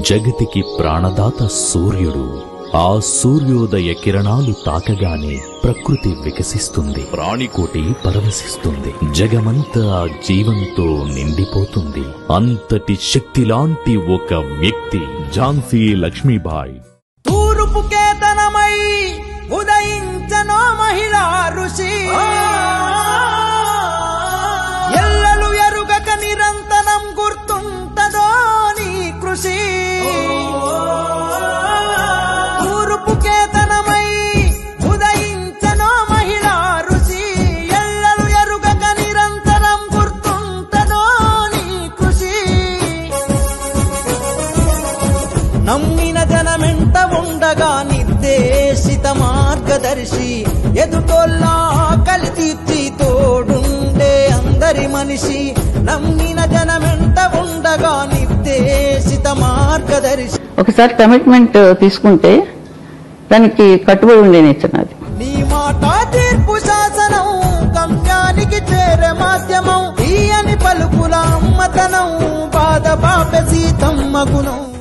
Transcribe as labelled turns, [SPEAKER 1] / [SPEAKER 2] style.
[SPEAKER 1] జగతికి ప్రాణదాత సూర్యుడు. ఆ సూర్యోదయ కిరణాలు తాకగానే ప్రకృతి వికసిస్తుంది, ప్రాణికోటి పరవశిస్తుంది, జగమంతా జీవంతో నిండిపోతుంది. అంతటి శక్తిలాంటి ఒక వ్యక్తి ఝాన్సీ లక్ష్మీబాయి.
[SPEAKER 2] తూర్పు కేతనమై ఉదయించనో మహిళా ఋషి, ఎల్లలు ఎరుగక నిరంతరం గుర్తుంటదో నీ కృషి. తూర్పు కేతనమై ఉదయించనో మహిళా ఋషి, ఎల్లలు ఎరుగక నిరంతరం గుర్తుంటదో నీ కృషి. నమ్మిన జనమెంట ఉండగా నిర్దేశిత మార్గదర్శి, ఎదుటోల్లా కలిసి తోడుండే అందరి మనిషి. నమ్మిన జనమెంట ఉండగా నిర్దేశిత మార్గదర్శి.
[SPEAKER 3] ఒకసారి కమిట్మెంట్ తీసుకుంటే దానికి కట్టుబడి ఉండే నేచర్ నాది.
[SPEAKER 2] నీ మాట తీర్పు శాసనం, గమ్యానికి చేరే మాధ్యమం. తీయని పలుకుల అమ్మతనం, బాధ పాప సీతమ్మ గుణం.